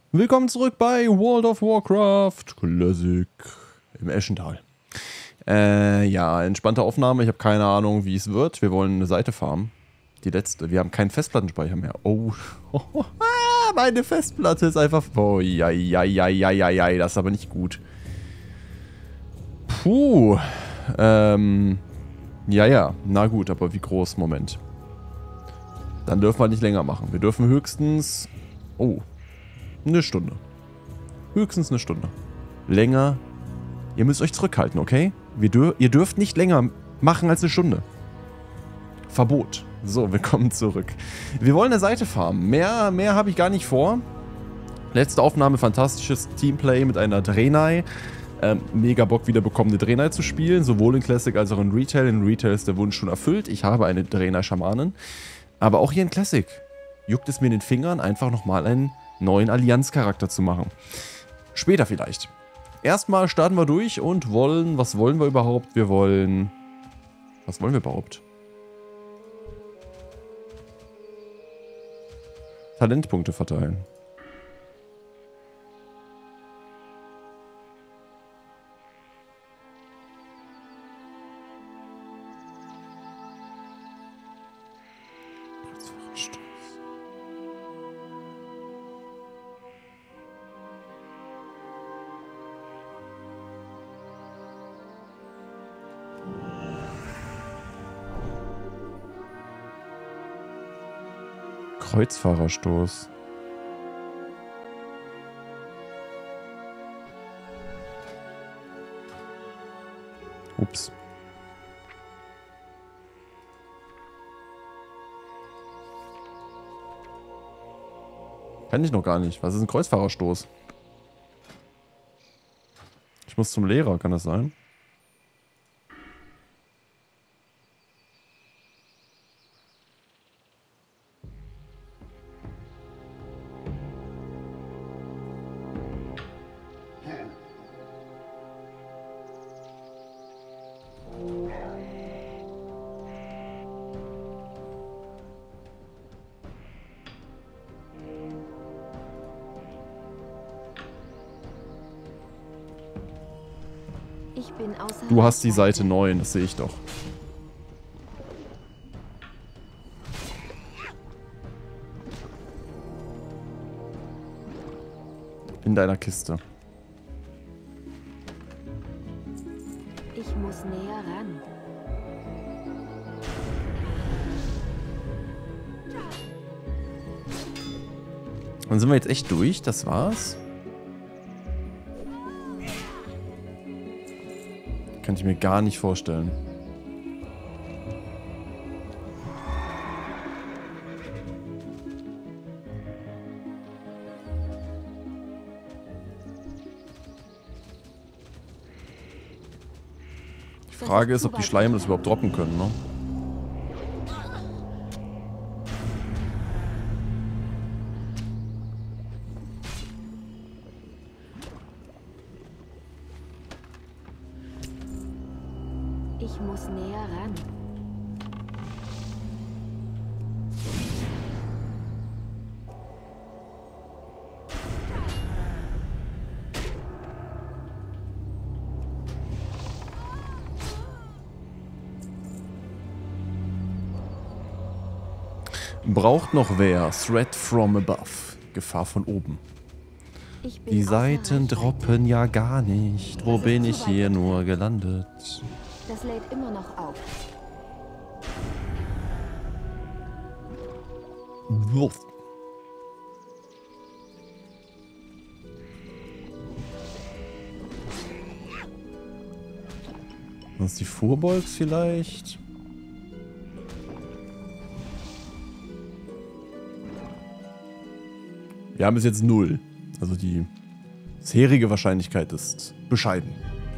Willkommen zurück bei World of Warcraft Classic im Eschental. Ja, entspannte Aufnahme. Ich habe keine Ahnung, wie es wird. Wir wollen eine Seite farmen. Die letzte. Wir haben keinen Festplattenspeicher mehr. Oh. Meine Festplatte ist einfach... Oh, ja, das ist aber nicht gut. Puh. Ja. Na gut, aber wie groß? Moment. Dann dürfen wir nicht länger machen. Wir dürfen höchstens... Oh. Eine Stunde. Höchstens eine Stunde. Länger. Ihr müsst euch zurückhalten, okay? Ihr dürft nicht länger machen als eine Stunde. Verbot. So, willkommen zurück. Wir wollen eine Seite farmen. Mehr habe ich gar nicht vor. Letzte Aufnahme, fantastisches Teamplay mit einer Draenei. Mega Bock wieder bekommen, eine Draenei zu spielen. Sowohl in Classic als auch in Retail. In Retail ist der Wunsch schon erfüllt. Ich habe eine Draenei-Schamanin. Aber auch hier in Classic juckt es mir in den Fingern, einfach nochmal einen neuen Allianz-Charakter zu machen. Später vielleicht. Erstmal starten wir durch und wollen... Was wollen wir überhaupt? Was wollen wir überhaupt? Talentpunkte verteilen. Kreuzfahrerstoß. Ups. Kenn ich noch gar nicht. Was ist ein Kreuzfahrerstoß? Ich muss zum Lehrer, kann das sein? Du hast die Seite 9, das sehe ich doch. In deiner Kiste. Ich muss näher ran. Dann sind wir jetzt echt durch, das war's. Kann ich mir gar nicht vorstellen. Die Frage ist, ob die Schleime das überhaupt droppen können, ne? Ich muss näher ran. Braucht noch wer? Threat from above. Gefahr von oben. Die Seiten droppen ja gar nicht. Wo bin ich hier nur gelandet? Das lädt immer noch auf. Wuff. Was ist die Furbolgs vielleicht? Wir haben bis jetzt 0. Also die bisherige Wahrscheinlichkeit ist bescheiden.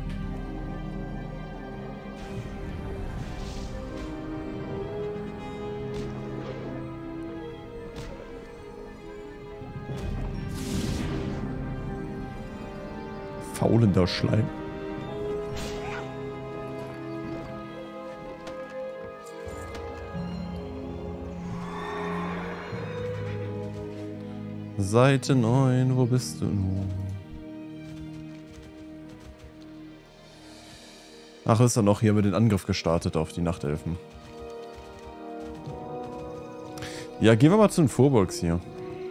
Faulender Schleim. Seite 9, wo bist du nun? Ach, ist er noch hier mit dem Angriff gestartet auf die Nachtelfen. Ja, gehen wir mal zu den Vorburgs hier.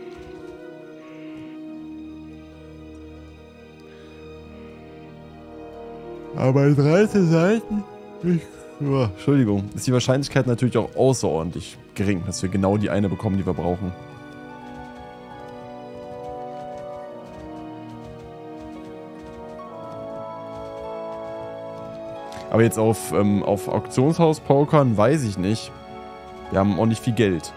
Aber 13 Seiten? Entschuldigung. Ist die Wahrscheinlichkeit natürlich auch außerordentlich gering, dass wir genau die eine bekommen, die wir brauchen. Aber jetzt auf Auktionshaus pokern, weiß ich nicht. Wir haben auch nicht viel Geld.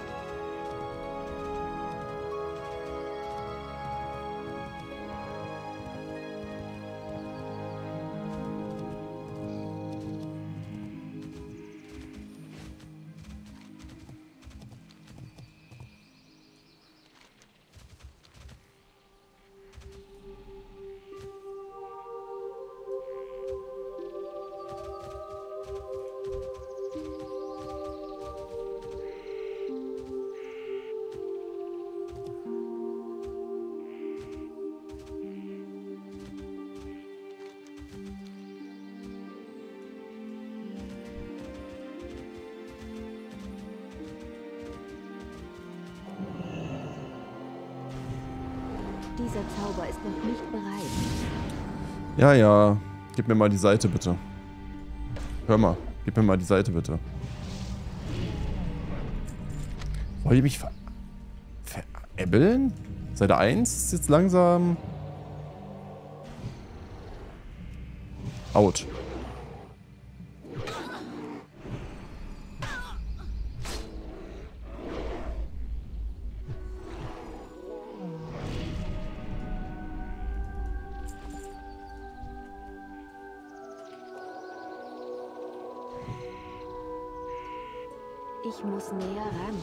Dieser Zauber ist noch nicht bereit. Ja, ja. Gib mir mal die Seite, bitte. Hör mal. Gib mir mal die Seite, bitte. Wollt ihr mich veräppeln? Seite 1 ist jetzt langsam... out. Ich muss näher ran.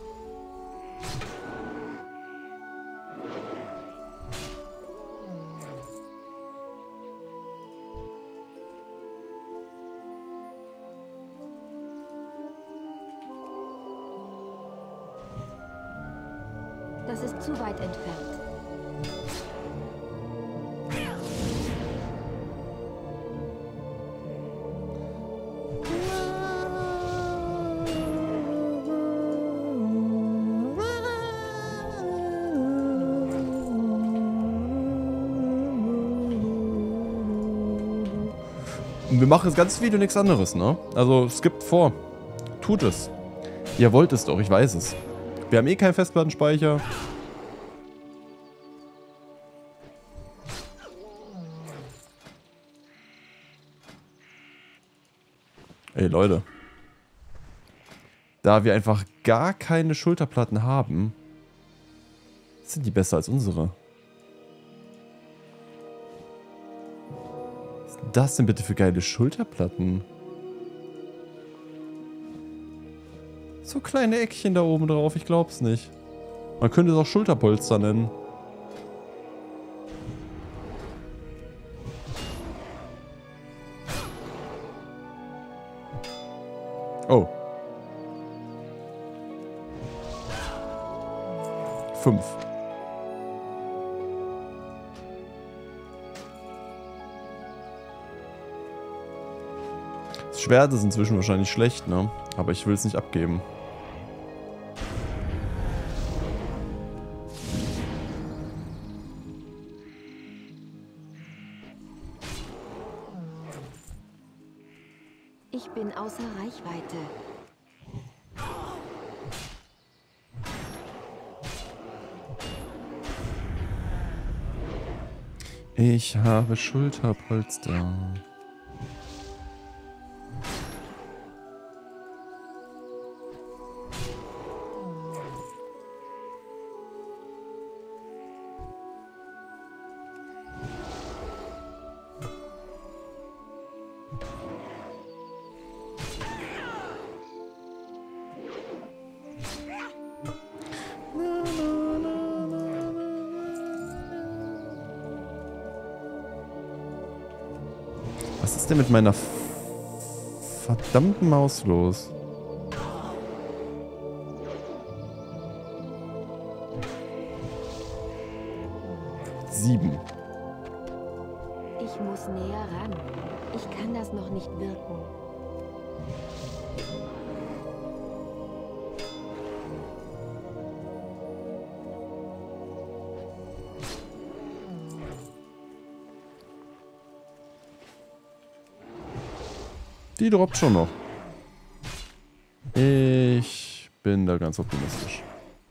Das ist zu weit entfernt. Wir machen das ganze Video nichts anderes, ne? Also, skippt vor. Tut es. Ihr wollt es doch, ich weiß es. Wir haben eh keinen Festplattenspeicher. Ey, Leute. Da wir einfach gar keine Schulterplatten haben, sind die besser als unsere. Was ist das denn bitte für geile Schulterplatten? So kleine Eckchen da oben drauf, ich glaub's nicht. Man könnte es auch Schulterpolster nennen. Oh. 5. Das Schwert ist inzwischen wahrscheinlich schlecht, ne? Aber ich will es nicht abgeben. Ich bin außer Reichweite. Ich habe Schulterpolster. Was ist denn mit meiner verdammten Maus los? 7. Ich muss näher ran. Ich kann das noch nicht wirken. Die droppt schon noch. Ich bin da ganz optimistisch.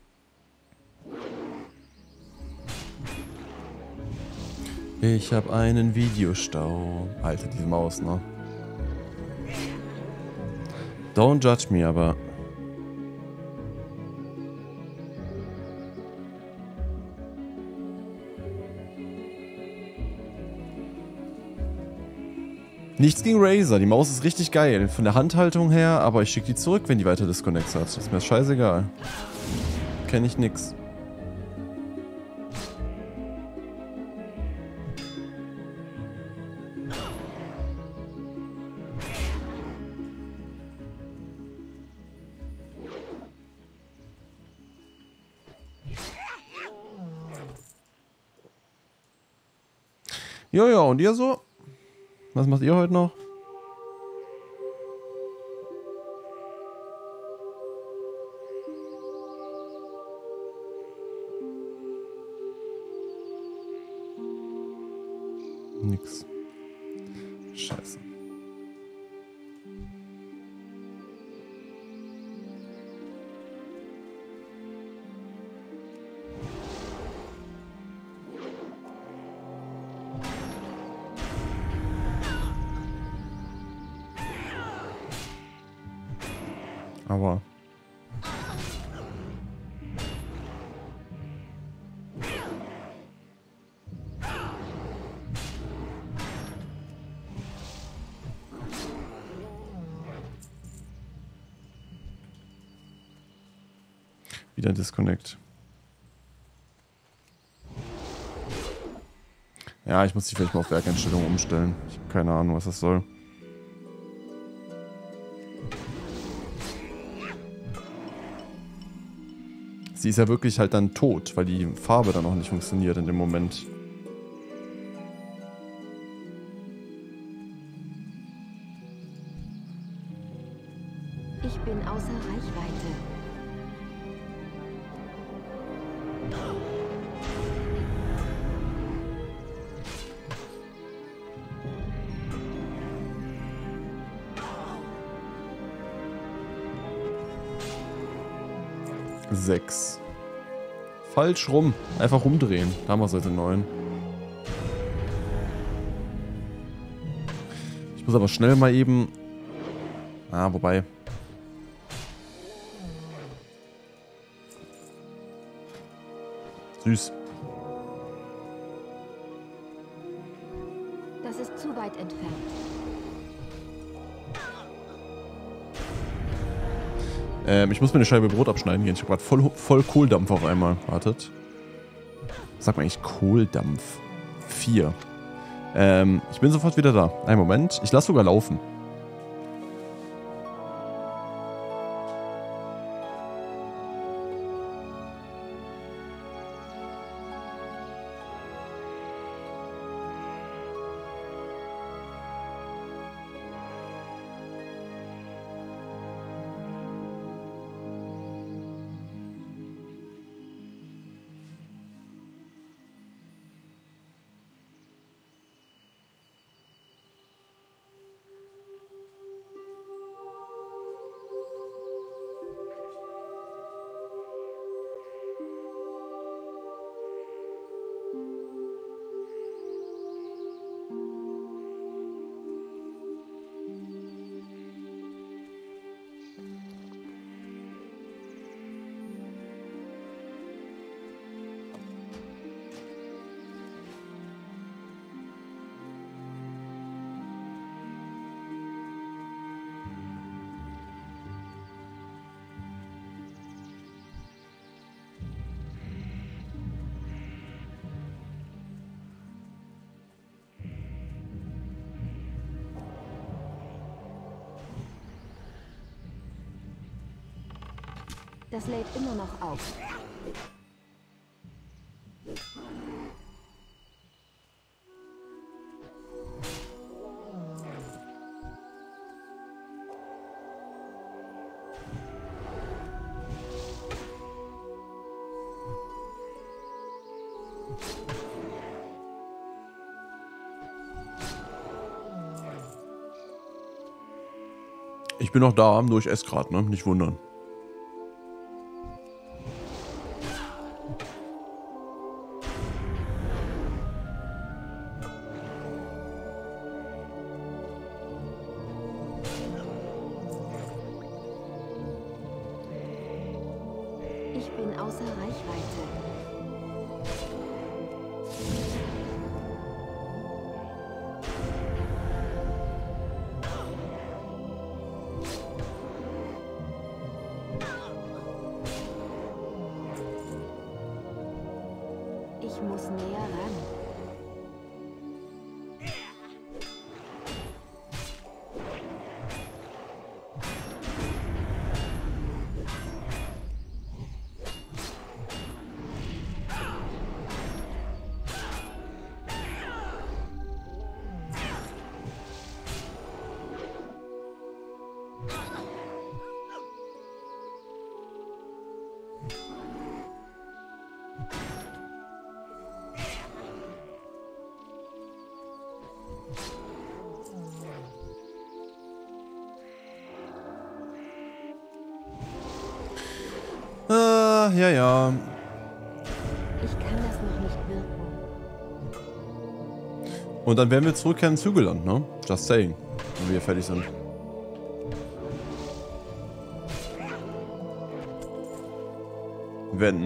Ich habe einen Videostau. Alter, diese Maus, ne? Don't judge me, aber... Nichts gegen Razer. Die Maus ist richtig geil. Von der Handhaltung her, aber ich schicke die zurück, wenn die weiter Disconnects hat. Ist mir scheißegal. Kenn ich nix. Jojo, und ihr so? Was macht ihr heute noch? Nix. Scheiße. Aber... Wieder Disconnect. Ja, ich muss die vielleicht mal auf Werkeinstellungen umstellen. Ich habe keine Ahnung, was das soll. Sie ist ja wirklich halt dann tot, weil die Farbe dann auch nicht funktioniert in dem Moment. Ich bin außer Reichweite. Sechs. Falsch rum. Einfach rumdrehen. Da haben wir Seite 9. Ich muss aber schnell mal eben... Ah, wobei... Süß. Das ist zu weit entfernt. Ich muss mir eine Scheibe Brot abschneiden gehen. Ich habe gerade voll Kohldampf auf einmal. Wartet. Sag mal eigentlich Kohldampf. 4. Ich bin sofort wieder da. Einen Moment. Ich lasse sogar laufen. Das lädt immer noch auf. Ich bin noch da, nur ich esse gerade, ne? Nicht wundern. Ich bin außer Reichweite. Ich muss näher ran. Ja, ja. Ich kann das noch nicht wirken. Und dann werden wir zurückkehren ins Hügelland, ne? Just saying. Wenn wir hier fertig sind. Wenn.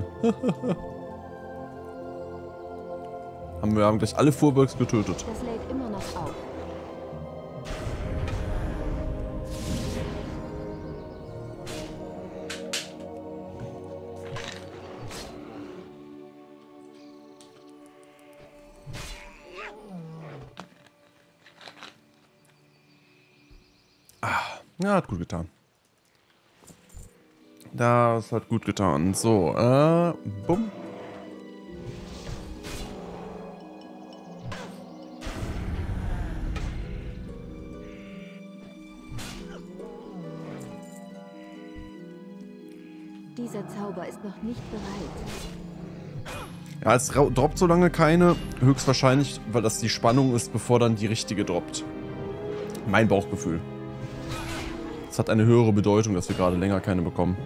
Wir haben gleich alle Fuhrwerks getötet. Das lädt immer noch auf. Ja, hat gut getan. Das hat gut getan. So, bumm. Dieser Zauber ist noch nicht bereit. Ja, es droppt so lange keine. Höchstwahrscheinlich, weil das die Spannung ist, bevor dann die richtige droppt. Mein Bauchgefühl. Es hat eine höhere Bedeutung, dass wir gerade länger keine bekommen.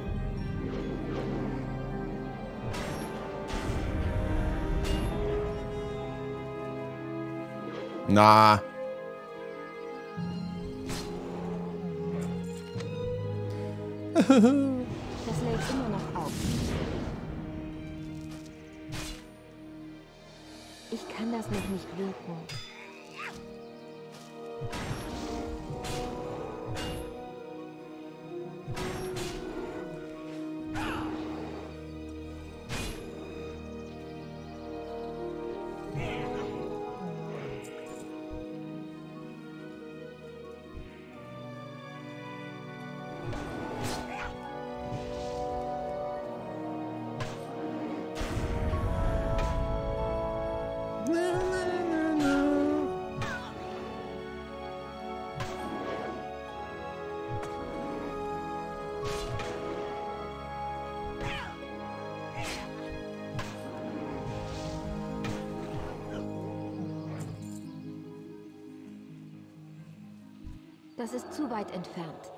Na. Das lädt immer noch auf. Ich kann das noch nicht wirken. Das ist zu weit entfernt.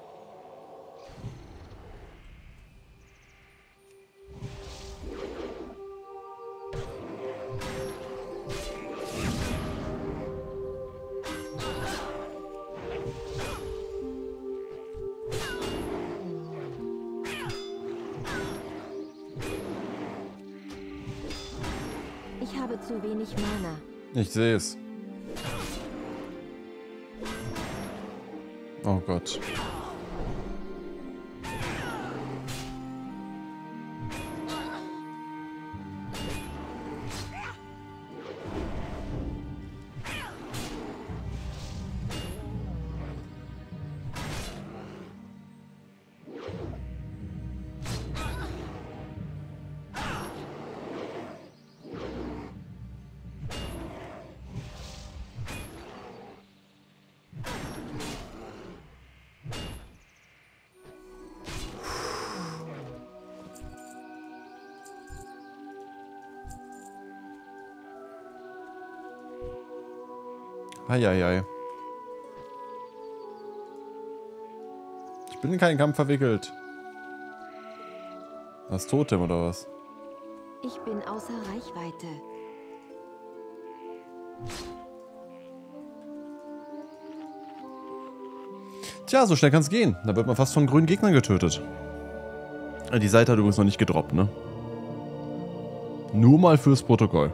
Ich habe zu wenig Mana. Ich sehe es. Oh Gott. Heieiei. Ich bin in keinen Kampf verwickelt. Das Totem oder was? Ich bin außer Reichweite. Tja, so schnell kann es gehen. Da wird man fast von grünen Gegnern getötet. Die Seite hat übrigens noch nicht gedroppt, ne? Nur mal fürs Protokoll.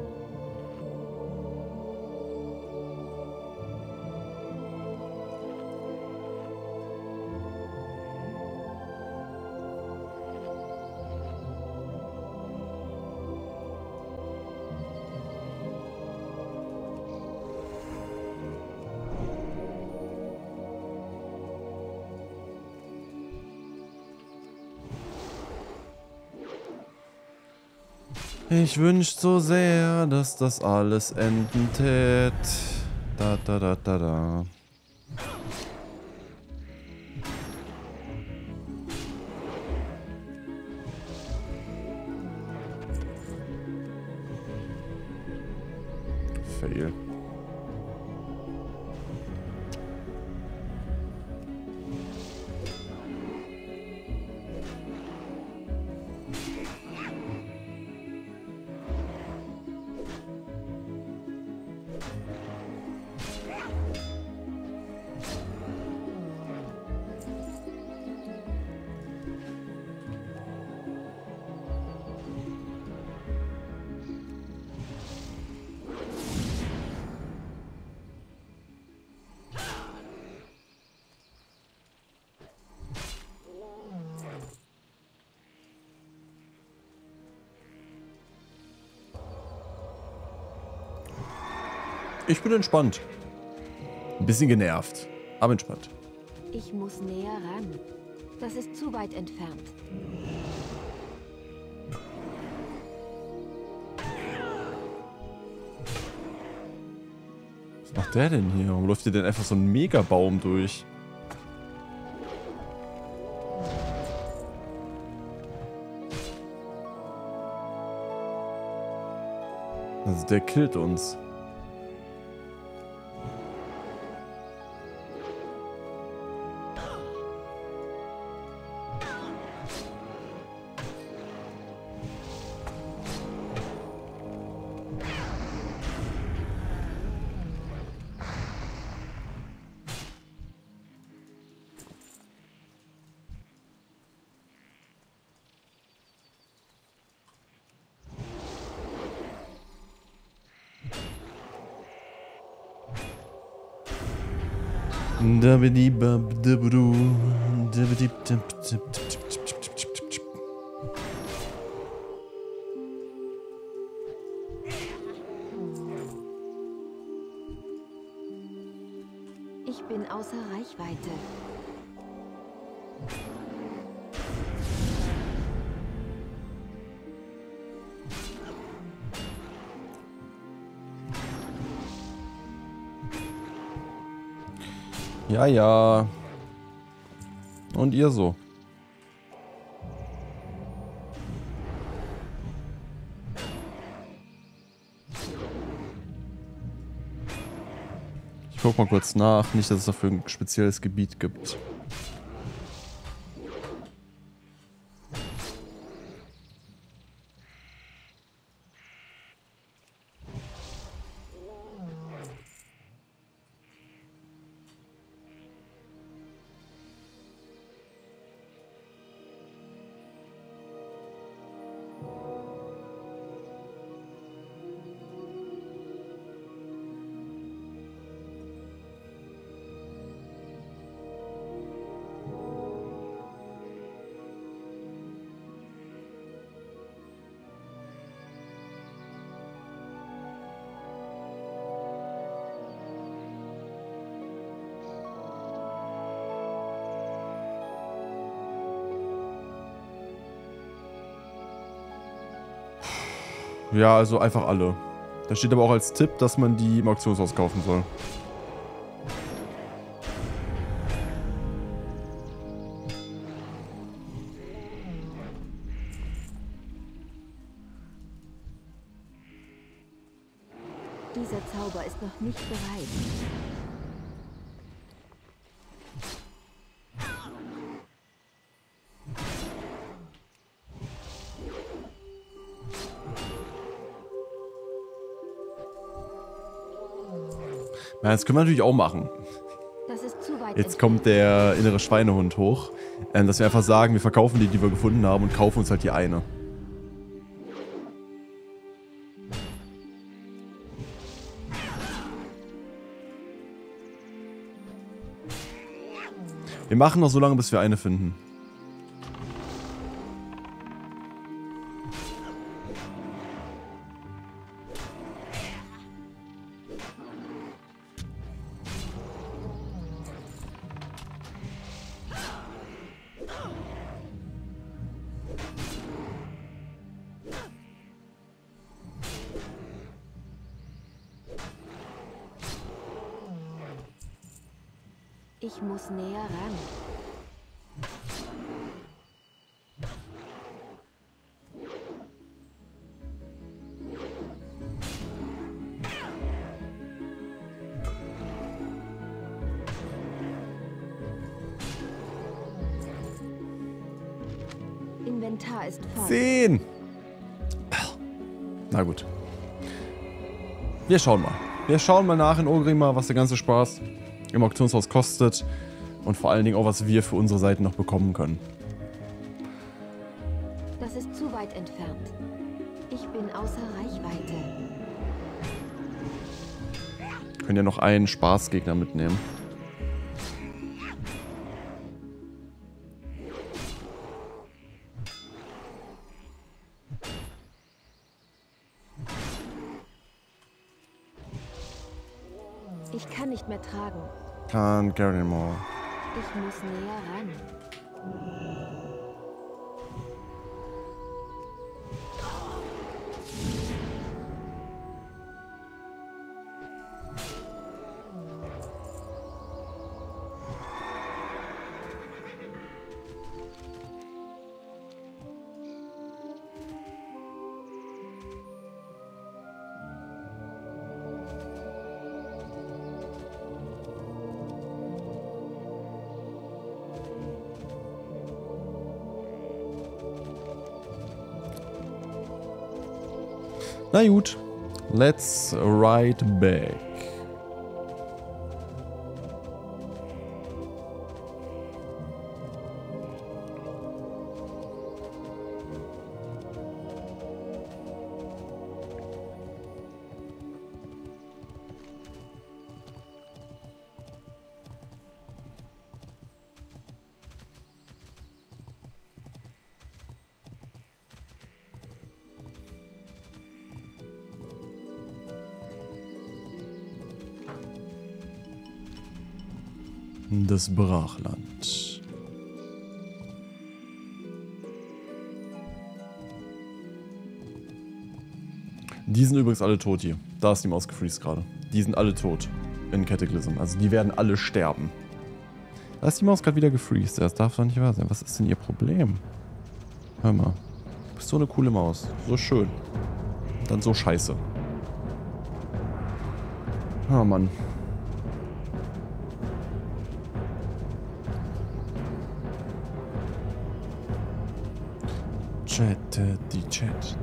Ich wünsch so sehr, dass das alles enden tät. Da, da, da, da, da. Fail. Ich bin entspannt. Ein bisschen genervt, aber entspannt. Ich muss näher ran. Das ist zu weit entfernt. Was macht der denn hier? Warum läuft hier denn einfach so ein Megabaum durch? Also der killt uns. Ich bin außer Reichweite. Ja, ja. Und ihr so. Ich guck mal kurz nach. Nicht, dass es dafür ein spezielles Gebiet gibt. Ja, also einfach alle. Da steht aber auch als Tipp, dass man die im Auktionshaus kaufen soll. Dieser Zauber ist noch nicht bereit. Ja, das können wir natürlich auch machen. Das ist zu weit Jetzt kommt der innere Schweinehund hoch. Dass wir einfach sagen, wir verkaufen die wir gefunden haben und kaufen uns halt die eine. Wir machen noch so lange, bis wir eine finden. Ich muss näher ran. Inventar ist voll. 10! Na gut. Wir schauen mal. Wir schauen mal nach in Orgrimmar, was der ganze Spaß im Auktionshaus kostet. Und vor allen Dingen auch, was wir für unsere Seiten noch bekommen können. Das ist zu weit entfernt. Ich bin außer Reichweite. Wir können ja noch einen Spaßgegner mitnehmen. Ich kann nicht mehr tragen. Can't carry more. Ich muss näher ran. Na gut. Let's ride back. Das Brachland. Die sind übrigens alle tot hier. Da ist die Maus gefreezed gerade. Die sind alle tot in Cataclysm. Also die werden alle sterben. Da ist die Maus gerade wieder gefreezed. Das darf doch nicht wahr sein. Was ist denn ihr Problem? Hör mal. Du bist so eine coole Maus. So schön. Dann so scheiße. Oh Mann. Die Chat.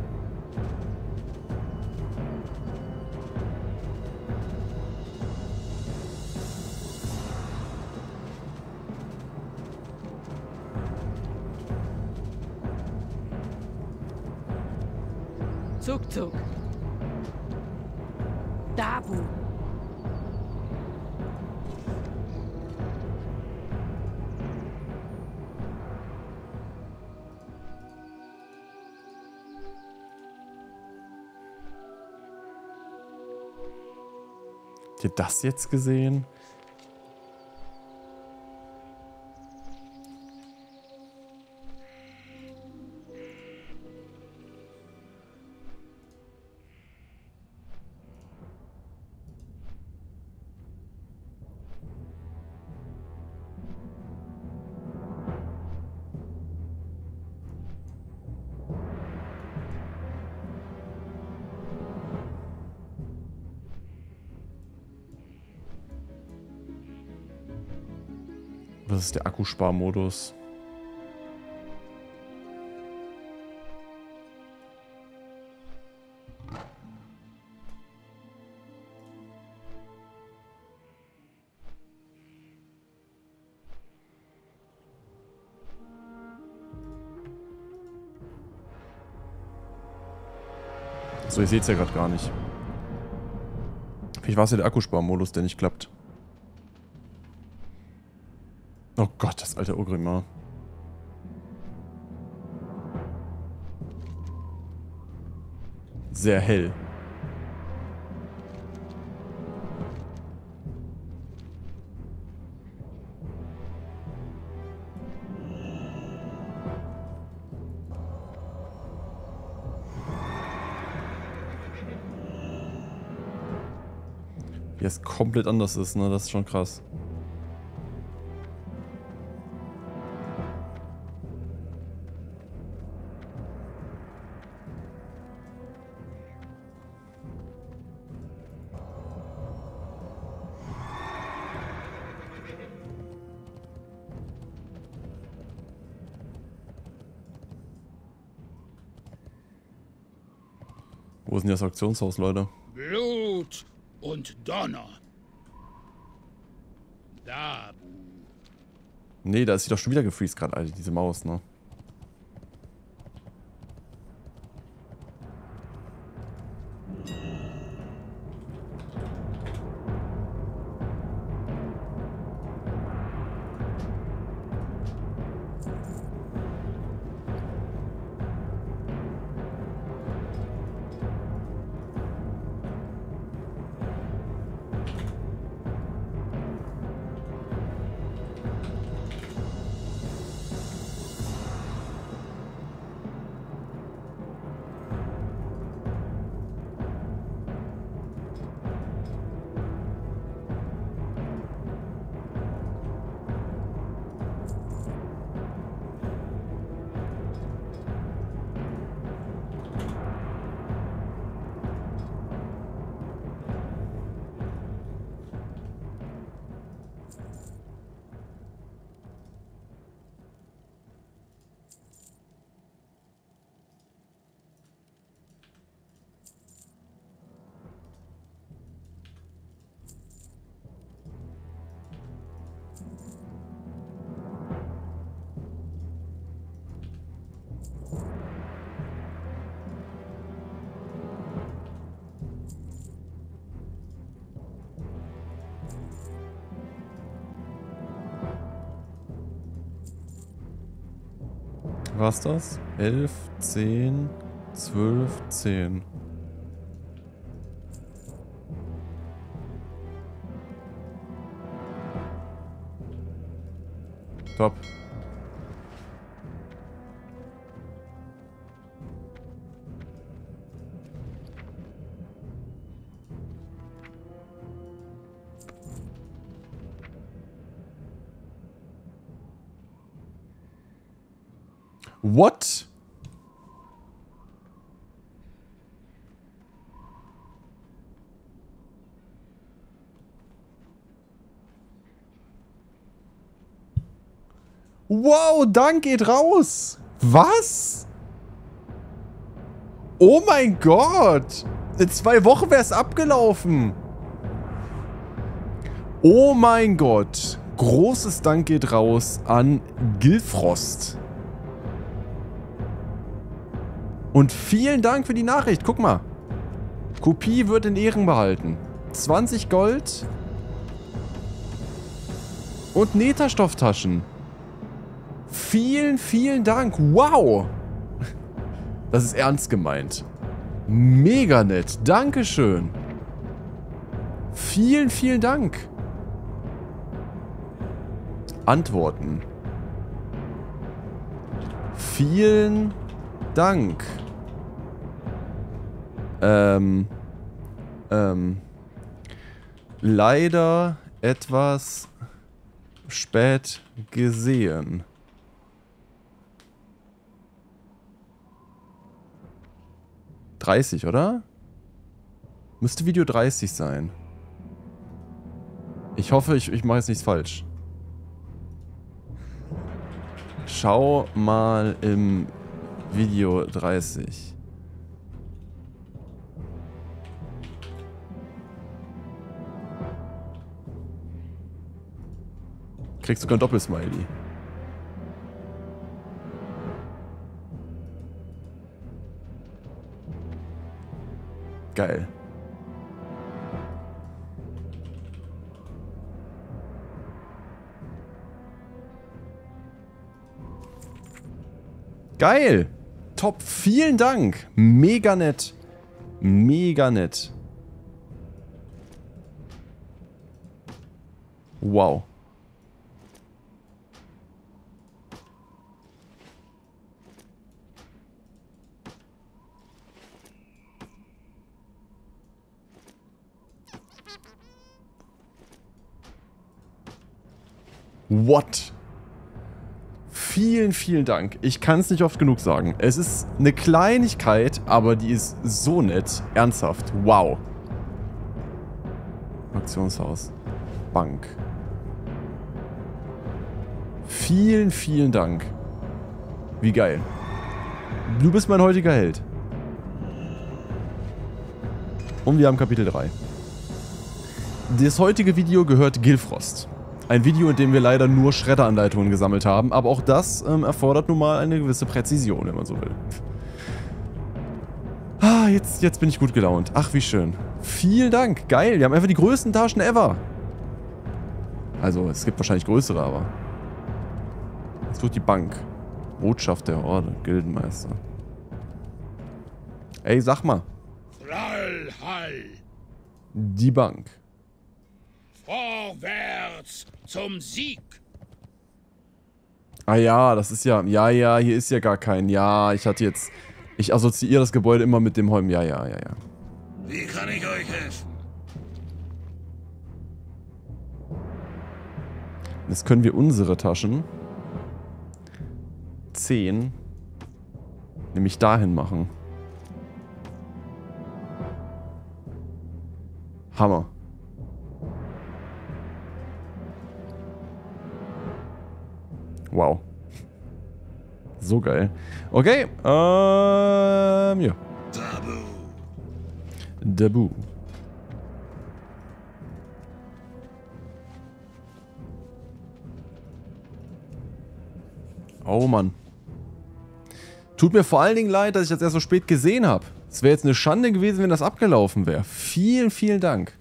Zug. Dabu. Habt ihr das jetzt gesehen? Was ist der Akkusparmodus? So, ich sehe es ja gerade gar nicht. Vielleicht war es ja der Akkusparmodus, der nicht klappt. Oh Gott, das alte Ogrimmar. Sehr hell. Wie es komplett anders ist, ne? Das ist schon krass. Wo ist denn das Auktionshaus, Leute? Blut und Donner. Da. Nee, da ist sie doch schon wieder gefreezed gerade, Alter, diese Maus, ne? Was das? 11, 10, 12, 10. Top. What? Wow, Dank geht raus. Was? Oh mein Gott. In 2 Wochen wäre es abgelaufen. Oh mein Gott. Großes Dank geht raus an Gilfrost. Und vielen Dank für die Nachricht. Guck mal. Kopie wird in Ehren behalten. 20 Gold. Und Nähterstofftaschen. Vielen, vielen Dank. Wow. Das ist ernst gemeint. Mega nett. Dankeschön. Vielen, vielen Dank. Antworten. Vielen Dank. Leider etwas spät gesehen. $30, oder? Müsste Video 30 sein. Ich hoffe, ich mache jetzt nichts falsch. Schau mal im Video 30. Kriegst sogar ein Doppelsmiley. Geil. Geil. Top. Vielen Dank. Mega nett. Mega nett. Wow. What? Vielen, vielen Dank. Ich kann es nicht oft genug sagen. Es ist eine Kleinigkeit, aber die ist so nett. Ernsthaft. Wow. Auktionshaus. Bank. Vielen, vielen Dank. Wie geil. Du bist mein heutiger Held. Und wir haben Kapitel 3. Das heutige Video gehört Gilfrost. Ein Video, in dem wir leider nur Schredderanleitungen gesammelt haben, aber auch das erfordert nun mal eine gewisse Präzision, wenn man so will. Ah, jetzt bin ich gut gelaunt. Ach, wie schön. Vielen Dank. Geil, wir haben einfach die größten Taschen ever. Also, es gibt wahrscheinlich größere, aber... Jetzt durch die Bank. Botschaft der Horde, Gildenmeister. Ey, sag mal. Thrallhall. Die Bank. Vorwärts zum Sieg. Ah ja, das ist ja... Ja, hier ist ja gar kein... Ja, ich assoziiere das Gebäude immer mit dem Holm. Ja. Wie kann ich euch helfen? Jetzt können wir unsere Taschen 10 nämlich dahin machen. Hammer. Wow. So geil. Okay, ja. Dabu. Oh Mann. Tut mir vor allen Dingen leid, dass ich das erst so spät gesehen habe. Es wäre jetzt eine Schande gewesen, wenn das abgelaufen wäre. Vielen, vielen Dank.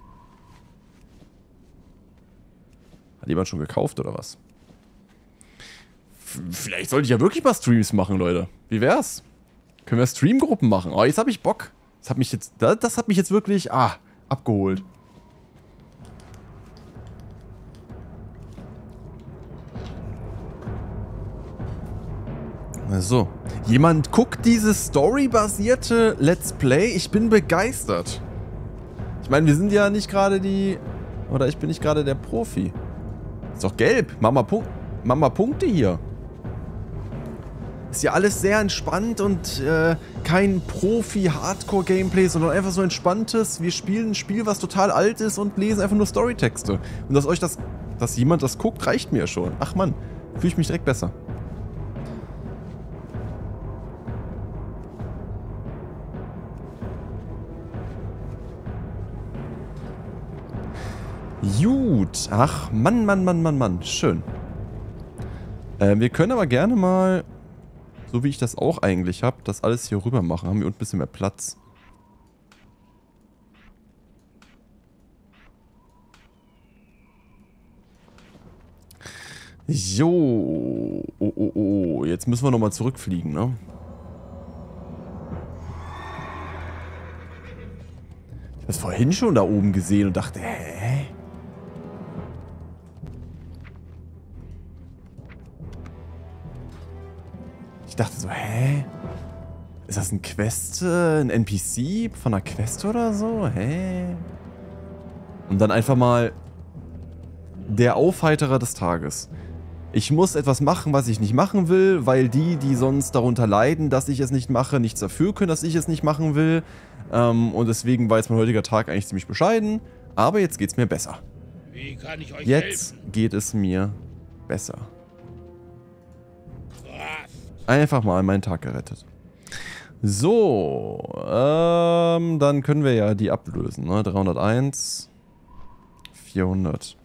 Hat jemand schon gekauft oder was? Vielleicht sollte ich ja wirklich mal Streams machen, Leute. Wie wär's? Können wir Streamgruppen machen? Oh, jetzt habe ich Bock. Das hat mich jetzt wirklich, abgeholt. So. Jemand guckt dieses storybasierte Let's Play. Ich bin begeistert. Ich meine, wir sind ja nicht gerade die... Oder ich bin nicht gerade der Profi. Ist doch gelb. Mama Punkte hier. Ist ja alles sehr entspannt und kein Profi-Hardcore-Gameplay, sondern einfach so entspanntes. Wir spielen ein Spiel, was total alt ist und lesen einfach nur Storytexte. Und dass jemand das guckt, reicht mir schon. Ach Mann, fühle ich mich direkt besser. Gut. Ach, Mann. Schön. Wir können aber gerne mal, so wie ich das auch eigentlich habe, das alles hier rüber machen. Haben wir unten ein bisschen mehr Platz. So. Oh. Jetzt müssen wir nochmal zurückfliegen, ne? Ich habe es vorhin schon da oben gesehen und dachte, hä? Ich dachte so, hä? Ist das ein ein NPC von einer Quest oder so? Hä? Und dann einfach mal der Aufheiterer des Tages. Ich muss etwas machen, was ich nicht machen will, weil die sonst darunter leiden, dass ich es nicht mache, nichts dafür können, dass ich es nicht machen will. Und deswegen war jetzt mein heutiger Tag eigentlich ziemlich bescheiden. Aber jetzt geht's mir besser. Wie kann ich euch Jetzt helfen? geht es mir besser. Einfach mal meinen Tag gerettet. So, dann können wir ja die ablösen, ne? 301, 400.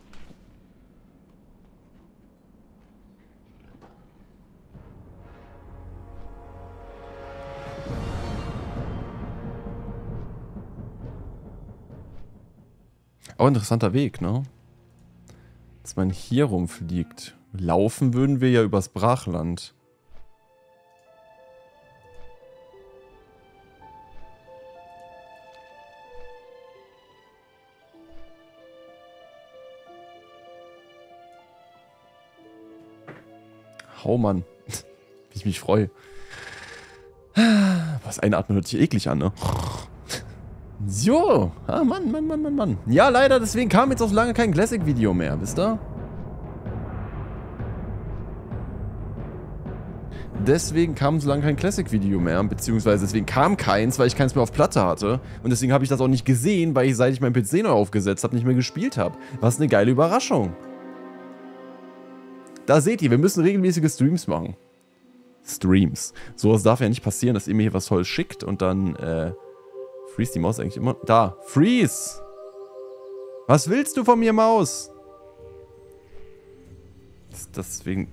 Auch interessanter Weg, ne? Dass man hier rumfliegt. Laufen würden wir ja übers Brachland. Hau, Mann. Wie ich mich freue. Was, einatmen hört sich eklig an, ne? So. Ah, Mann. Ja, leider, deswegen kam jetzt auch so lange kein Classic-Video mehr, wisst ihr? Deswegen kam so lange kein Classic-Video mehr, beziehungsweise deswegen kam keins, weil ich keins mehr auf Platte hatte. Und deswegen habe ich das auch nicht gesehen, weil ich, seit ich meinen PC neu aufgesetzt habe, nicht mehr gespielt habe. Was eine geile Überraschung. Da seht ihr, wir müssen regelmäßige Streams machen. Streams. Sowas darf ja nicht passieren, dass ihr mir hier was Tolles schickt und dann, freeze die Maus eigentlich immer. Da, freeze! Was willst du von mir, Maus? Deswegen...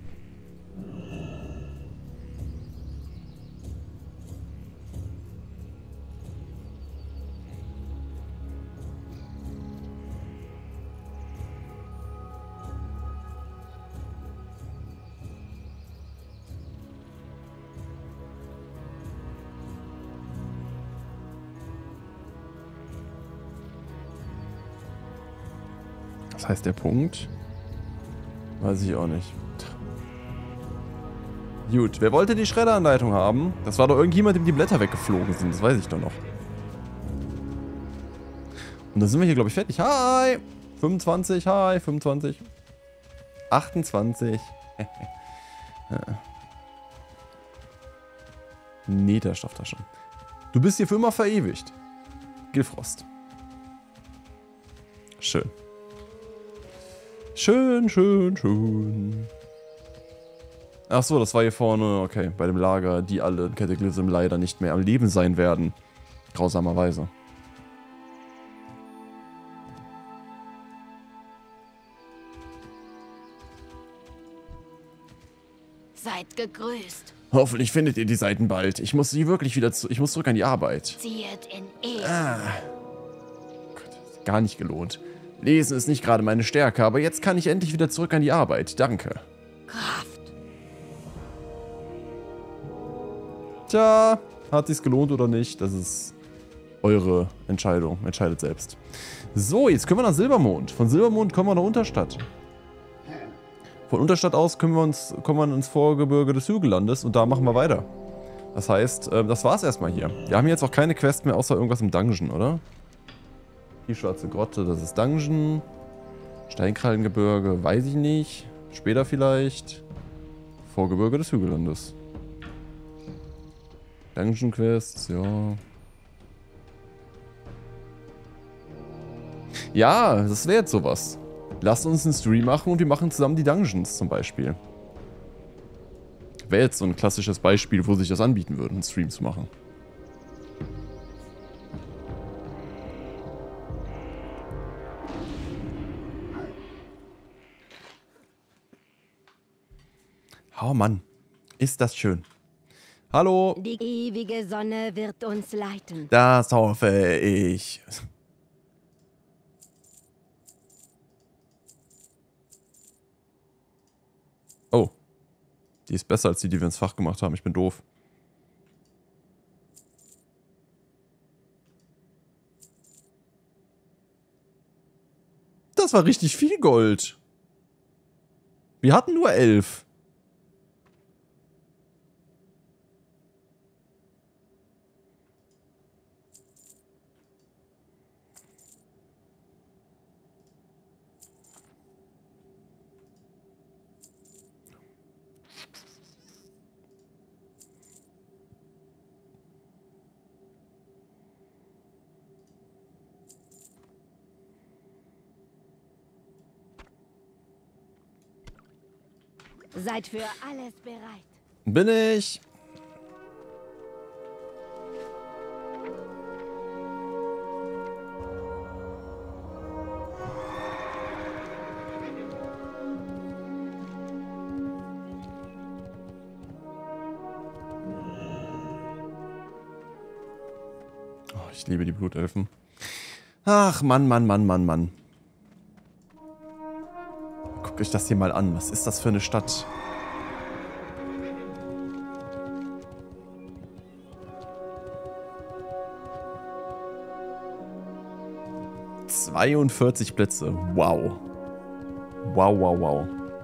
Was heißt der Punkt? Weiß ich auch nicht. Gut, wer wollte die Schredderanleitung haben? Das war doch irgendjemand, dem die Blätter weggeflogen sind. Das weiß ich doch noch. Und dann sind wir hier, glaube ich, fertig. Hi! 25, hi, 25. 28. Netherstofftasche. Du bist hier für immer verewigt. Gilfrost. Schön. Schön. Ach so, das war hier vorne, okay, bei dem Lager, die alle in Cataclysm leider nicht mehr am Leben sein werden. Grausamerweise. Seid gegrüßt. Hoffentlich findet ihr die Seiten bald. Ich muss sie wirklich wieder ich muss zurück an die Arbeit. Ziehet in Ehre. Gott, gar nicht gelohnt. Lesen ist nicht gerade meine Stärke, aber jetzt kann ich endlich wieder zurück an die Arbeit. Danke. Kraft. Tja, hat sich's gelohnt oder nicht? Das ist eure Entscheidung. Entscheidet selbst. So, jetzt können wir nach Silbermond. Von Silbermond kommen wir nach Unterstadt. Von Unterstadt aus kommen wir ins Vorgebirge des Hügellandes und da machen wir weiter. Das heißt, das war's erstmal hier. Wir haben jetzt auch keine Quest mehr, außer irgendwas im Dungeon, oder? Die schwarze Grotte, das ist Dungeon. Steinkrallengebirge, weiß ich nicht. Später vielleicht. Vorgebirge des Hügellandes. Dungeon Quests, ja. Ja, das wäre jetzt sowas. Lasst uns einen Stream machen und wir machen zusammen die Dungeons zum Beispiel. Wäre jetzt so ein klassisches Beispiel, wo sich das anbieten würde, einen Stream zu machen. Oh Mann, ist das schön. Hallo. Die ewige Sonne wird uns leiten. Das hoffe ich. Oh. Die ist besser als die, die wir ins Fach gemacht haben. Ich bin doof. Das war richtig viel Gold. Wir hatten nur 11. Seid für alles bereit. Bin ich. Oh, ich liebe die Blutelfen. Ach, Mann, Mann, Mann, Mann, Mann. Guckt euch das hier mal an. Was ist das für eine Stadt? ...42 Plätze. Wow. Wow, wow, wow.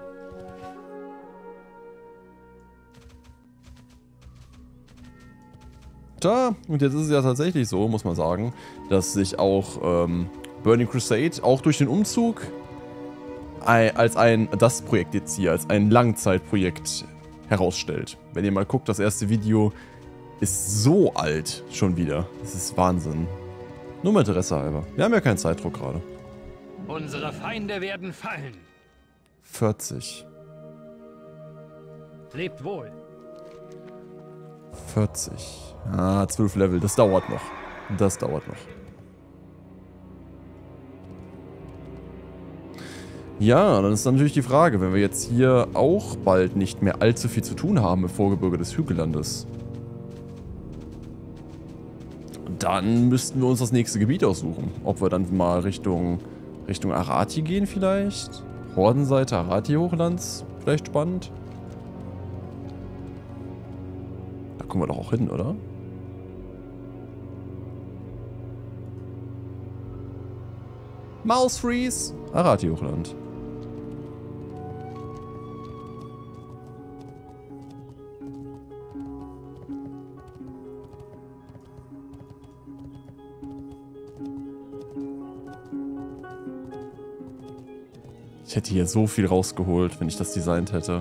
Tja, und jetzt ist es ja tatsächlich so, muss man sagen, dass sich auch Burning Crusade auch durch den Umzug das Projekt jetzt hier, als ein Langzeitprojekt herausstellt. Wenn ihr mal guckt, das erste Video ist so alt schon wieder. Das ist Wahnsinn. Nur mal Interesse halber. Wir haben ja keinen Zeitdruck gerade. Unsere Feinde werden fallen. 40. Lebt wohl. 40. Ah, 12 Level. Das dauert noch. Das dauert noch. Ja, dann ist natürlich die Frage, wenn wir jetzt hier auch bald nicht mehr allzu viel zu tun haben im Vorgebirge des Hügellandes, dann müssten wir uns das nächste Gebiet aussuchen. Ob wir dann mal Richtung Arati gehen vielleicht? Hordenseite Arati-Hochlands? Vielleicht spannend? Da kommen wir doch auch hin, oder? Mouse Freeze! Arati-Hochland. Ich hätte hier so viel rausgeholt, wenn ich das designt hätte.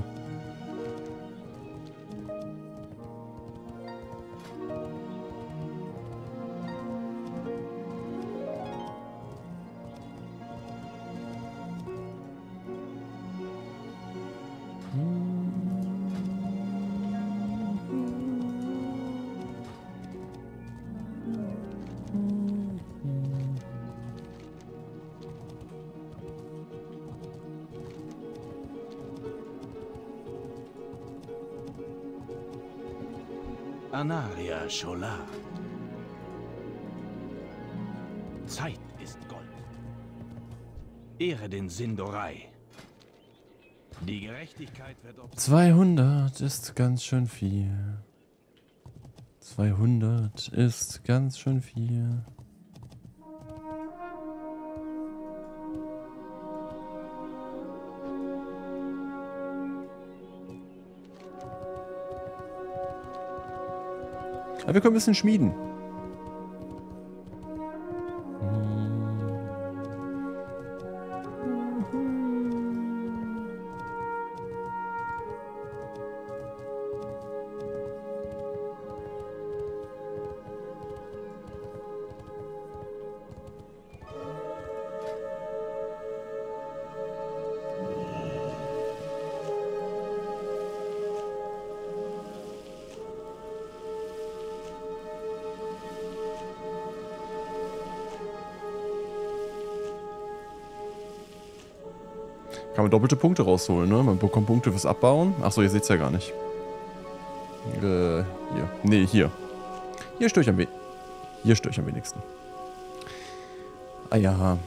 Anaria Scholar. Zeit ist Gold. Ehre den Sindorei. Die Gerechtigkeit wird ob 200 ist ganz schön viel. 200 ist ganz schön viel. Aber wir können ein bisschen schmieden. Kann man doppelte Punkte rausholen, ne? Man bekommt Punkte fürs Abbauen. Achso, ihr seht es ja gar nicht. Hier. Nee, hier. Hier störe ich am wenigsten. Hier störe ich am wenigsten. Ah ja.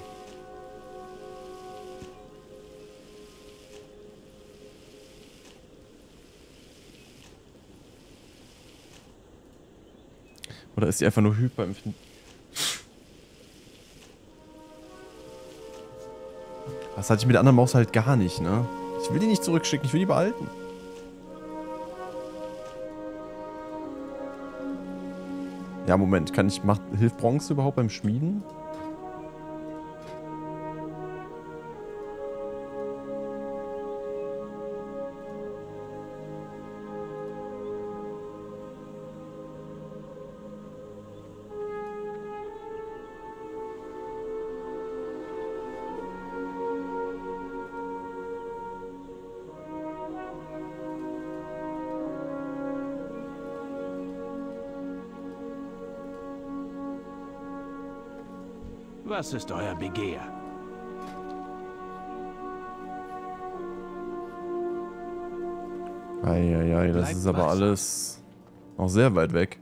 Oder ist die einfach nur hyperempfindlich? Das hatte ich mit der anderen Maus halt gar nicht, ne? Ich will die nicht zurückschicken, ich will die behalten. Ja, Moment, hilft Bronze überhaupt beim Schmieden? Was ist euer Begehr? Eieiei, das ist aber alles noch sehr weit weg.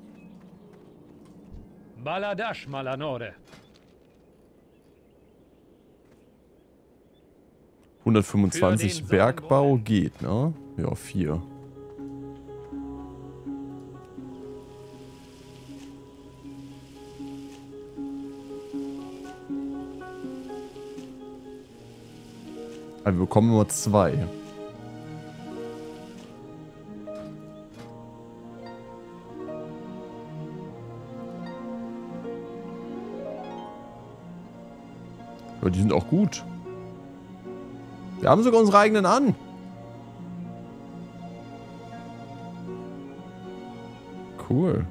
Baladash Malanore. 125 Bergbau geht, ne? Ja, 4. Aber wir bekommen nur 2. Aber die sind auch gut. Wir haben sogar unsere eigenen an. Cool.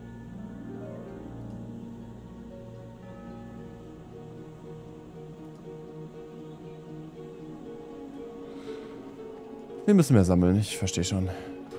Wir müssen mehr sammeln, ich verstehe schon.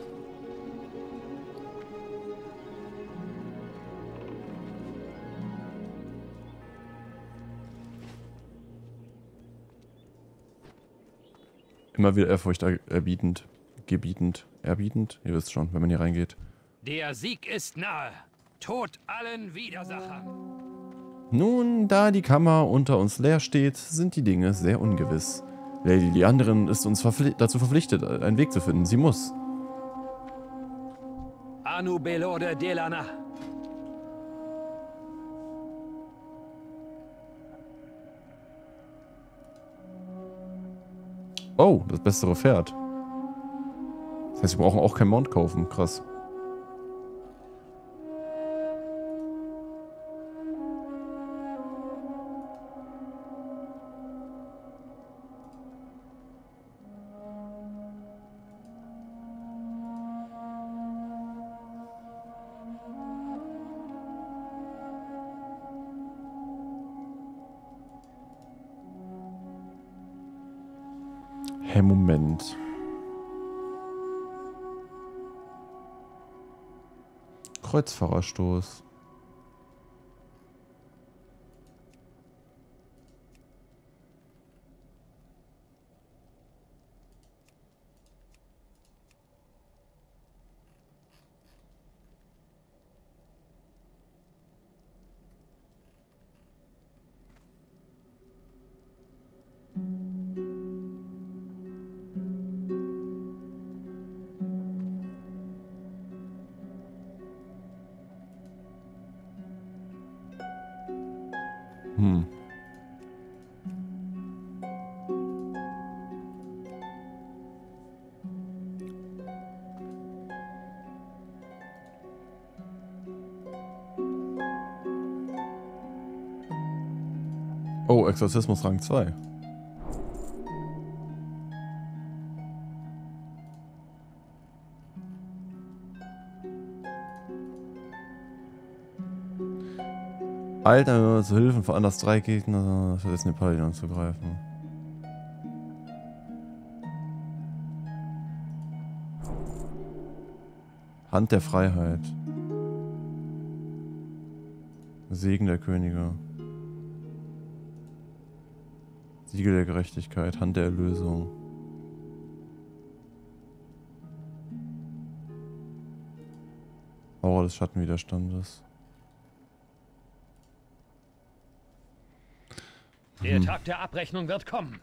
Immer wieder ehrfurchterbietend, erbietend. Ihr wisst schon, wenn man hier reingeht. Der Sieg ist nahe. Tod allen Widersachern. Nun, da die Kammer unter uns leer steht, sind die Dinge sehr ungewiss. Lady Liandrin ist uns dazu verpflichtet, einen Weg zu finden. Sie muss. Anu Belode Delana. Oh, das bessere Pferd. Das heißt, wir brauchen auch kein Mount kaufen. Krass. Hey, Moment. Kreuzfahrerstoß. Oh, Exorzismus Rang 2. Alter, zu Hilfen von Anders 3 Gegner versetzen die Paladin anzugreifen. Hand der Freiheit. Segen der Könige. Siegel der Gerechtigkeit, Hand der Erlösung. Aura des Schattenwiderstandes. Der Tag der Abrechnung wird kommen.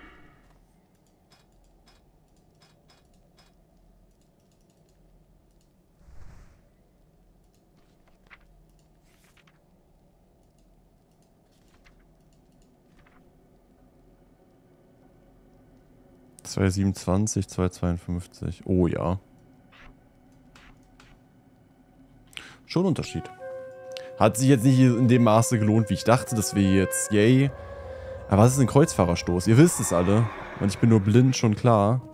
$2,27, $2,52. Oh ja. Schon Unterschied. Hat sich jetzt nicht in dem Maße gelohnt, wie ich dachte, dass wir jetzt, yay. Aber was ist ein Kreuzfahrerstoß? Ihr wisst es alle. Und ich bin nur blind, schon klar.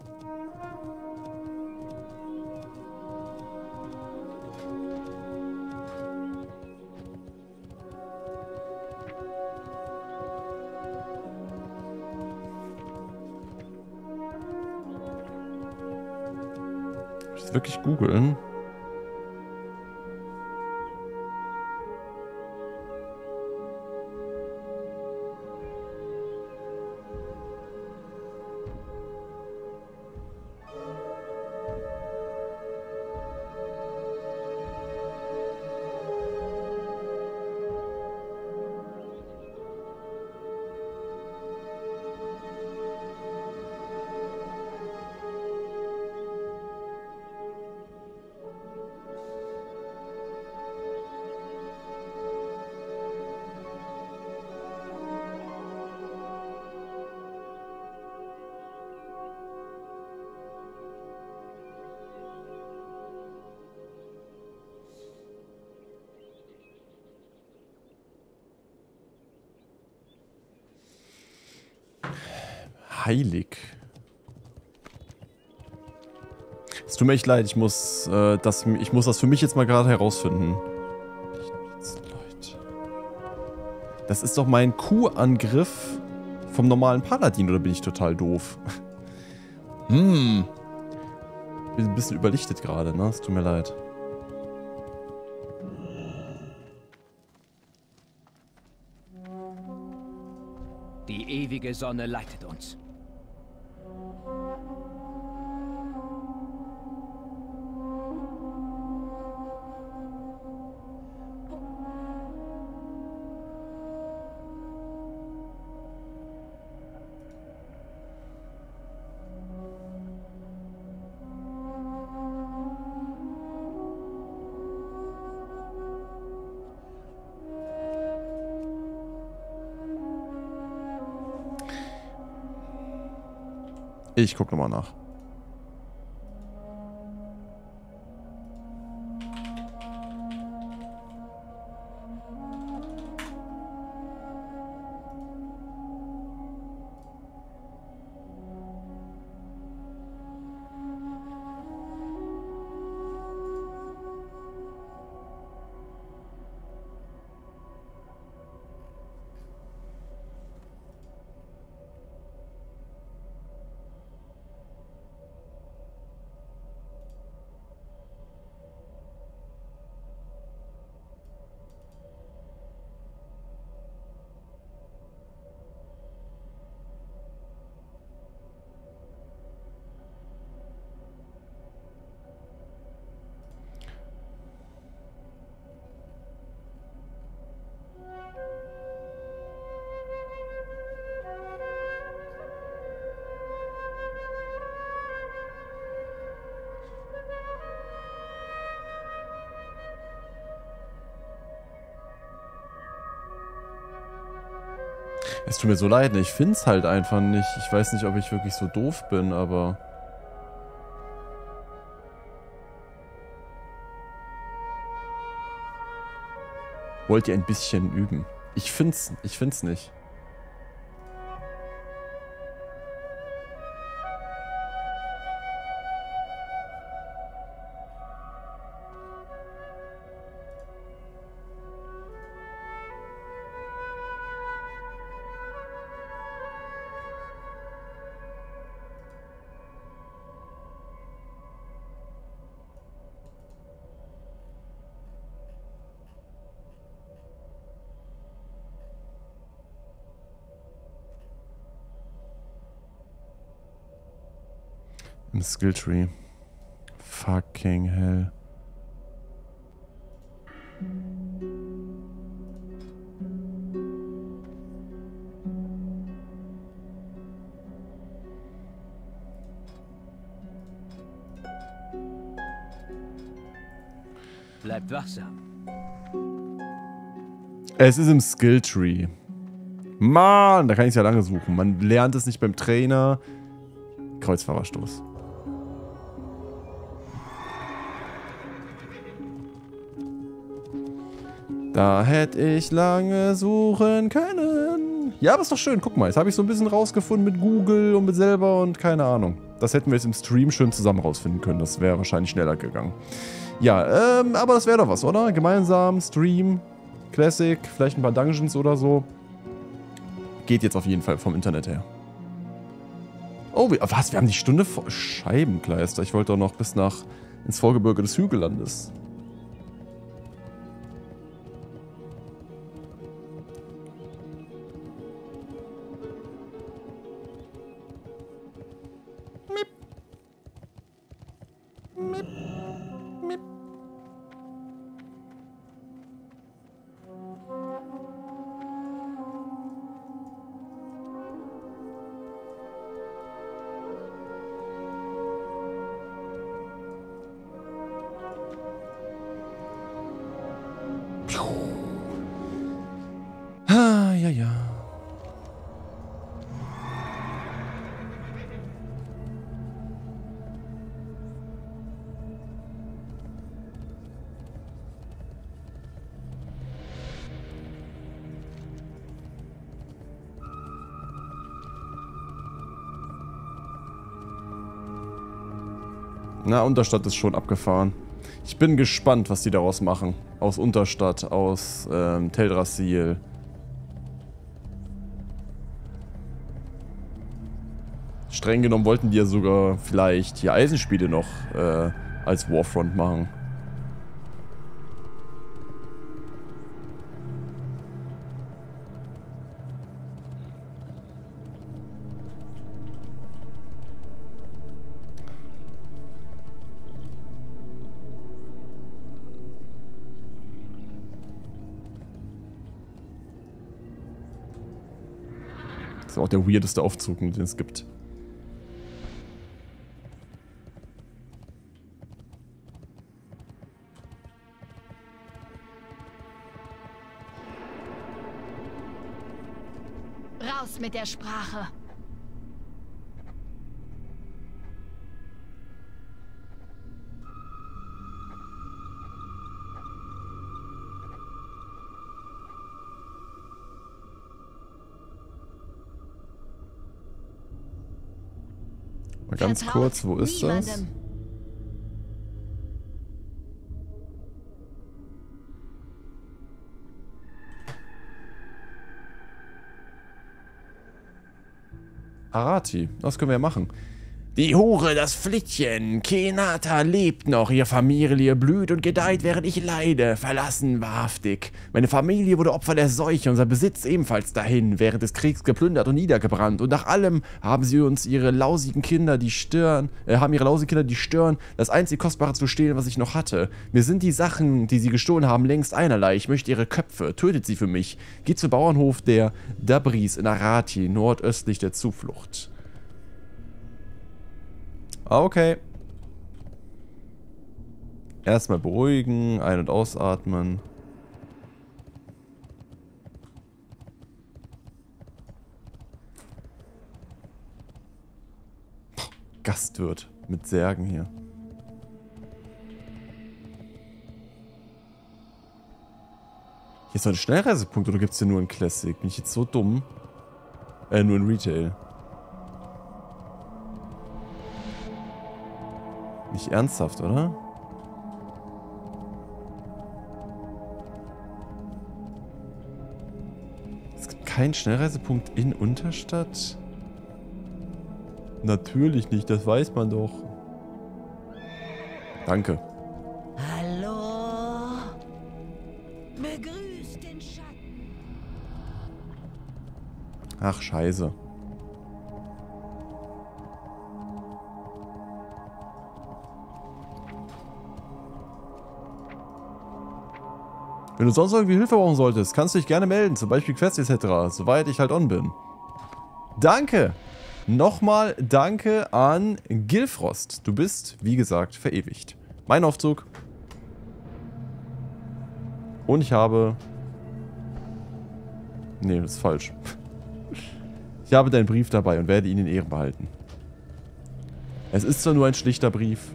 Wirklich googeln. heilig. Es tut mir echt leid, ich muss das für mich jetzt mal gerade herausfinden. Das ist doch mein Q-Angriff vom normalen Paladin, oder bin ich total doof? Bin ein bisschen überlichtet gerade, ne? Es tut mir leid. Die ewige Sonne leitet uns. Ich guck nochmal nach. Es tut mir so leid, ich find's halt einfach nicht. Ich weiß nicht, ob ich wirklich so doof bin, aber... Wollt ihr ein bisschen üben? Ich find's nicht. Im Skilltree. Fucking hell. Bleibt wachsam. Es ist im Skilltree. Mann, da kann ich es ja lange suchen. Man lernt es nicht beim Trainer. Kreuzfahrerstoß. Da hätte ich lange suchen können. Ja, aber ist doch schön. Guck mal, jetzt habe ich so ein bisschen rausgefunden mit Google und mit selber und keine Ahnung. Das hätten wir jetzt im Stream schön zusammen rausfinden können. Das wäre wahrscheinlich schneller gegangen. Ja, aber das wäre doch was, oder? Gemeinsam, Stream, Classic, vielleicht ein paar Dungeons oder so. Geht jetzt auf jeden Fall vom Internet her. Oh, was? Wir haben die Stunde vor... Scheibenkleister. Ich wollte doch noch bis ins Vorgebirge des Hügellandes. Ah, ja, ja. Na, Unterstadt ist schon abgefahren. Ich bin gespannt, was die daraus machen. Aus Unterstadt, aus Teldrassil. Streng genommen wollten die ja sogar vielleicht die Eisenspiele noch als Warfront machen. Das ist auch der weirdeste Aufzug, den es gibt. Raus mit der Sprache. Mal ganz kurz, wo ist das? Arati, das können wir ja machen. Die Hure, das Flittchen, Kenata lebt noch, ihre Familie blüht und gedeiht, während ich leide, verlassen wahrhaftig. Meine Familie wurde Opfer der Seuche, unser Besitz ebenfalls dahin, während des Kriegs geplündert und niedergebrannt. Und nach allem haben sie uns ihre lausigen Kinder, die stören, das einzig Kostbare zu stehlen, was ich noch hatte. Mir sind die Sachen, die sie gestohlen haben, längst einerlei. Ich möchte ihre Köpfe, tötet sie für mich. Geht zum Bauernhof der Dabris in Arati, nordöstlich der Zuflucht. Okay. Erstmal beruhigen, ein- und ausatmen. Gastwirt mit Särgen hier. Hier ist doch ein Schnellreisepunkt oder gibt es hier nur in Classic? Bin ich jetzt so dumm? Nur in Retail. Nicht ernsthaft, oder? Es gibt keinen Schnellreisepunkt in Unterstadt? Natürlich nicht, das weiß man doch. Danke. Hallo? Begrüßt den Schatten. Ach, scheiße. Wenn du sonst irgendwie Hilfe brauchen solltest, kannst du dich gerne melden, zum Beispiel Quests etc., soweit ich halt on bin. Danke! Nochmal danke an Gilfrost. Du bist, wie gesagt, verewigt. Mein Aufzug. Und ich habe... Nee, das ist falsch. Ich habe deinen Brief dabei und werde ihn in Ehren behalten. Es ist zwar nur ein schlichter Brief.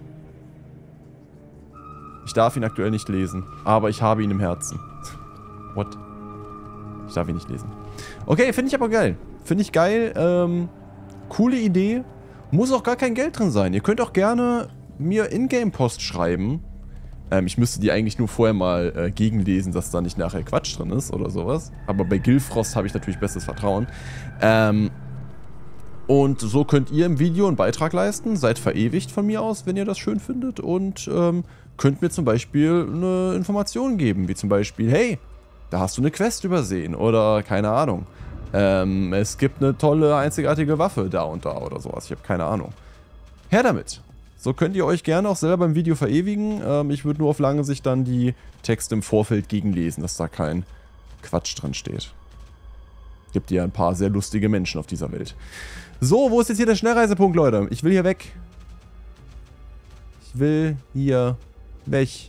Ich darf ihn aktuell nicht lesen, aber ich habe ihn im Herzen. What? Ich darf ihn nicht lesen. Okay, finde ich aber geil. Finde ich geil. Coole Idee. Muss auch gar kein Geld drin sein. Ihr könnt auch gerne mir Ingame-Post schreiben. Ich müsste die eigentlich nur vorher mal gegenlesen, dass da nicht nachher Quatsch drin ist oder sowas. Aber bei Gilfrost habe ich natürlich bestes Vertrauen. Und so könnt ihr im Video einen Beitrag leisten. Seid verewigt von mir aus, wenn ihr das schön findet. Und könnt mir zum Beispiel eine Information geben. Wie zum Beispiel, hey, da hast du eine Quest übersehen. Oder keine Ahnung. Es gibt eine tolle, einzigartige Waffe da und da oder sowas. Ich habe keine Ahnung. Her damit. So könnt ihr euch gerne auch selber beim Video verewigen. Ich würde nur auf lange Sicht dann die Texte im Vorfeld gegenlesen, dass da kein Quatsch dran steht. Gibt ja ein paar sehr lustige Menschen auf dieser Welt. So, wo ist jetzt hier der Schnellreisepunkt, Leute? Ich will hier weg. Ich will hier weg.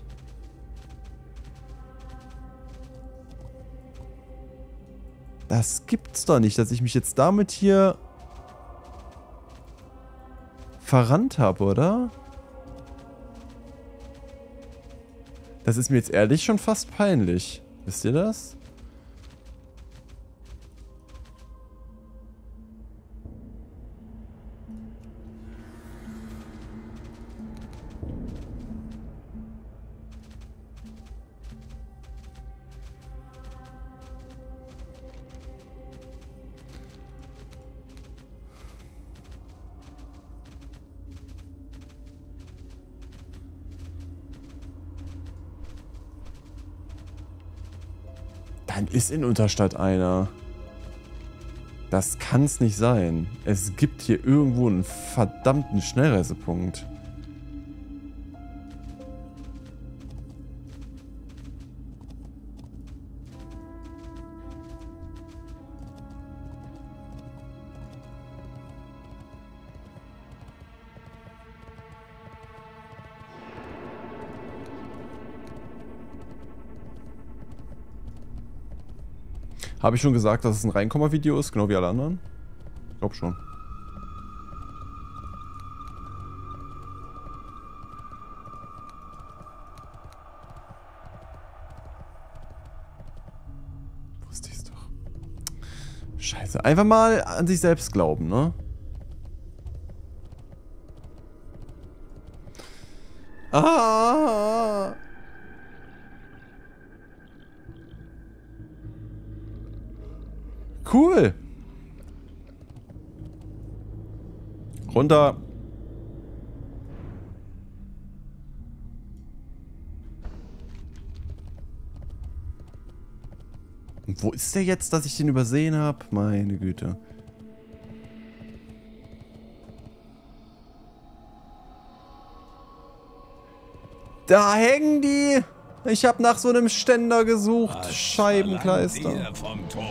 Das gibt's doch nicht, dass ich mich jetzt damit hier verrannt habe, oder? Das ist mir jetzt ehrlich schon fast peinlich. Wisst ihr das? Dann ist in Unterstadt einer. Das kann's nicht sein. Es gibt hier irgendwo einen verdammten Schnellreisepunkt. Habe ich schon gesagt, dass es ein Reinkomma-Video ist, genau wie alle anderen? Ich glaube schon. Wusste ich's doch. Scheiße. Einfach mal an sich selbst glauben, ne? Ah! Cool. Runter. Und wo ist der jetzt, dass ich den übersehen habe? Meine Güte. Da hängen die. Ich habe nach so einem Ständer gesucht. Scheibenkleister. Vom Tod.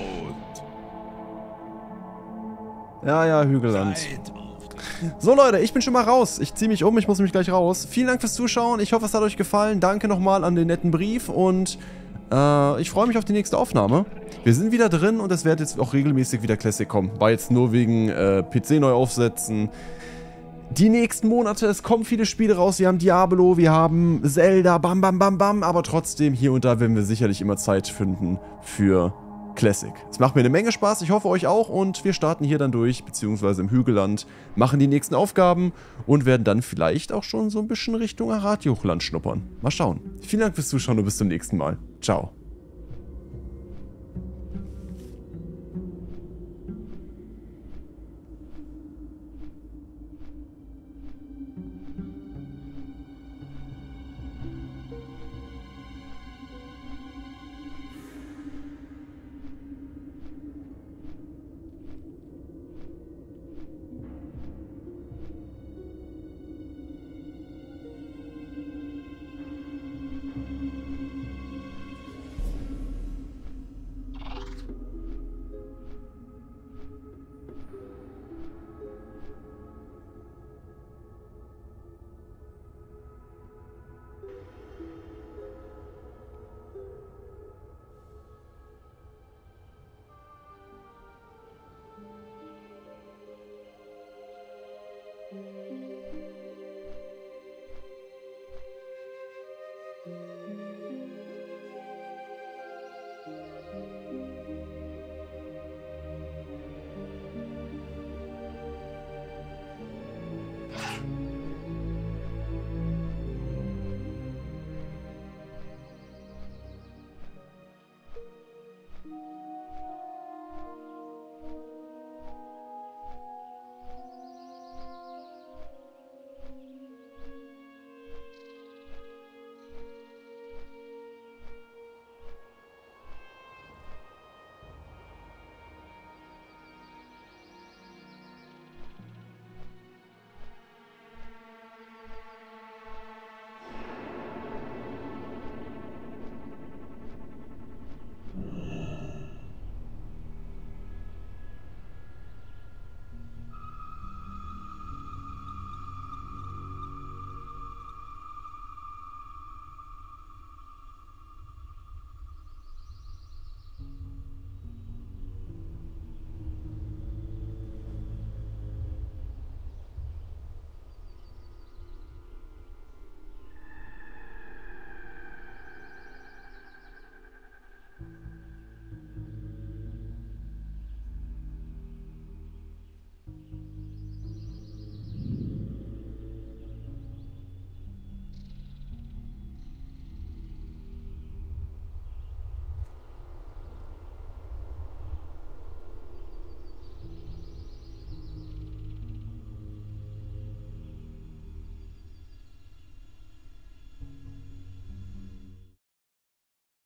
Ja, Hügelland. So Leute, ich bin schon mal raus. Ich ziehe mich um, ich muss mich gleich raus. Vielen Dank fürs Zuschauen. Ich hoffe, es hat euch gefallen. Danke nochmal an den netten Brief und ich freue mich auf die nächste Aufnahme. Wir sind wieder drin und es wird jetzt auch regelmäßig wieder Classic kommen. War jetzt nur wegen PC neu aufsetzen. Die nächsten Monate, es kommen viele Spiele raus. Wir haben Diablo, wir haben Zelda, bam, bam, bam, bam. Aber trotzdem, hier und da werden wir sicherlich immer Zeit finden für Classic. Es macht mir eine Menge Spaß, ich hoffe euch auch. Und wir starten hier dann durch, beziehungsweise im Hügelland, machen die nächsten Aufgaben und werden dann vielleicht auch schon so ein bisschen Richtung Arathi-Hochland schnuppern. Mal schauen. Vielen Dank fürs Zuschauen und bis zum nächsten Mal. Ciao.